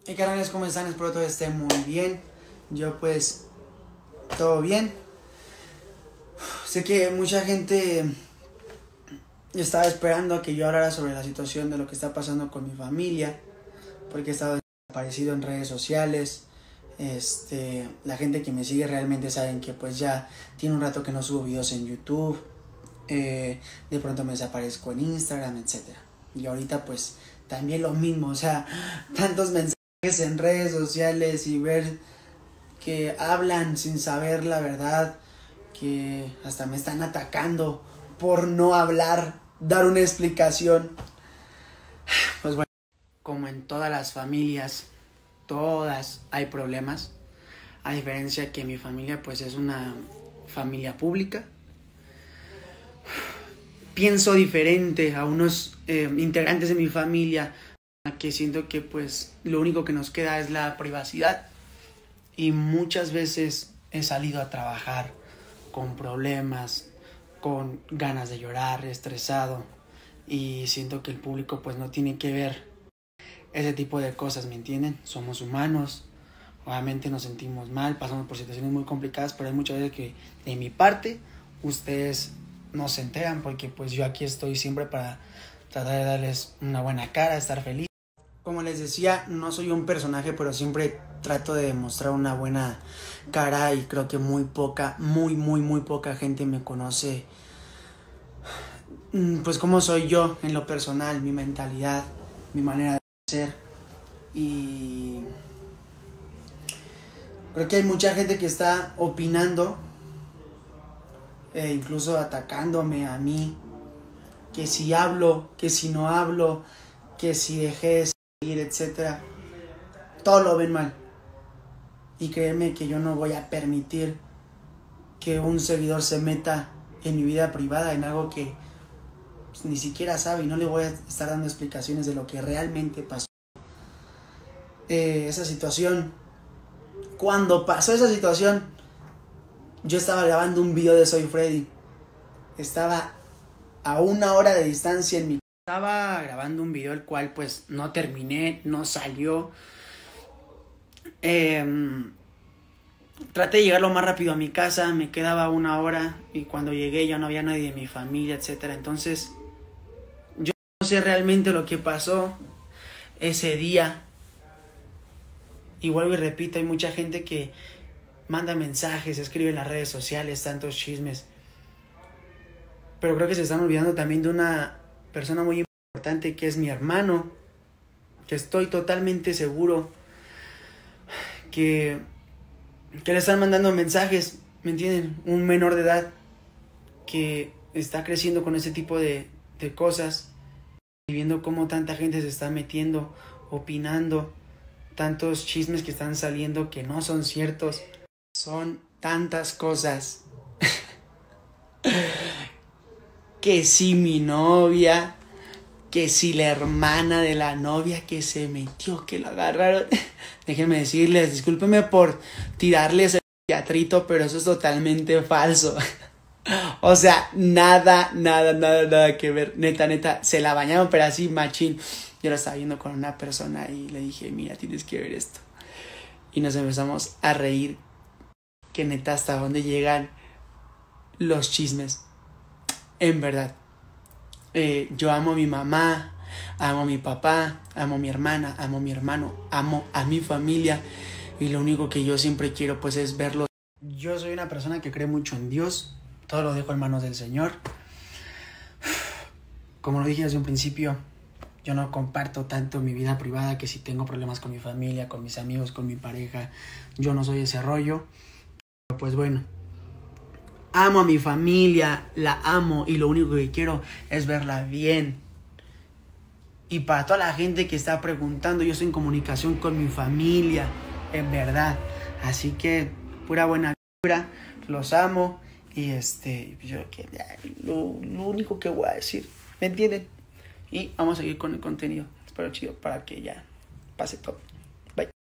Hey carnales, ¿cómo están? Espero todo esté muy bien. Yo pues, todo bien. Sé que mucha gente estaba esperando a que yo hablara sobre la situación de lo que está pasando con mi familia, porque he estado desaparecido en redes sociales. La gente que me sigue realmente saben que pues ya tiene un rato que no subo videos en YouTube. De pronto me desaparezco en Instagram, etcétera. Y ahorita pues también lo mismo, o sea, tantos mensajes en redes sociales y ver que hablan sin saber la verdad, que hasta me están atacando por no hablar, dar una explicación. Pues bueno, como en todas las familias, todas hay problemas, a diferencia que mi familia pues es una familia pública. Pienso diferente a unos integrantes de mi familia, que siento que pues lo único que nos queda es la privacidad, y muchas veces he salido a trabajar con problemas, con ganas de llorar, estresado, y siento que el público pues no tiene que ver ese tipo de cosas, ¿me entienden? Somos humanos, obviamente nos sentimos mal, pasamos por situaciones muy complicadas, pero hay muchas veces que de mi parte ustedes no se enteran, porque pues yo aquí estoy siempre para tratar de darles una buena cara, estar feliz. Como les decía, no soy un personaje, pero siempre trato de mostrar una buena cara, y creo que muy poca gente me conoce, pues cómo soy yo en lo personal, mi mentalidad, mi manera de ser. Y creo que hay mucha gente que está opinando, incluso atacándome a mí, que si hablo, que si no hablo, que si dejé de seguir, etcétera. Todo lo ven mal. Y créeme que yo no voy a permitir que un seguidor se meta en mi vida privada, en algo que pues, ni siquiera sabe, y no le voy a estar dando explicaciones de lo que realmente pasó. Esa situación, cuando pasó esa situación, yo estaba grabando un video de Soy Freddy. Estaba a 1 hora de distancia en mi... Estaba grabando un video el cual pues no terminé, no salió. Traté de llegar lo más rápido a mi casa, me quedaba 1 hora, y cuando llegué ya no había nadie de mi familia, etcétera. Entonces, yo no sé realmente lo que pasó ese día. Y vuelvo y repito, hay mucha gente que manda mensajes, escribe en las redes sociales, tantos chismes. Pero creo que se están olvidando también de una persona muy importante, que es mi hermano, que estoy totalmente seguro que le están mandando mensajes, ¿me entienden? Un menor de edad que está creciendo con ese tipo de cosas, y viendo cómo tanta gente se está metiendo, opinando, tantos chismes que están saliendo que no son ciertos. Son tantas cosas. Que si mi novia, que si la hermana de la novia que se metió, que lo agarraron. Déjenme decirles, discúlpenme por tirarles el teatrito, pero eso es totalmente falso. O sea, nada que ver. Neta, se la bañaron, pero así machín. Yo lo estaba viendo con una persona y le dije, mira, tienes que ver esto. Y nos empezamos a reír. Que neta, hasta dónde llegan los chismes. En verdad. Yo amo a mi mamá, amo a mi papá, amo a mi hermana, amo a mi hermano, amo a mi familia, y lo único que yo siempre quiero pues es verlos. Yo soy una persona que cree mucho en Dios, todo lo dejo en manos del Señor. Como lo dije desde un principio, yo no comparto tanto mi vida privada, que si tengo problemas con mi familia, con mis amigos, con mi pareja, yo no soy ese rollo. Pero pues bueno, amo a mi familia, la amo, y lo único que quiero es verla bien. Y para toda la gente que está preguntando, yo estoy en comunicación con mi familia, en verdad. Así que, pura buena vibra, los amo. Y lo único que voy a decir, ¿me entienden? Y vamos a seguir con el contenido. Espero chido para que ya pase todo. Bye.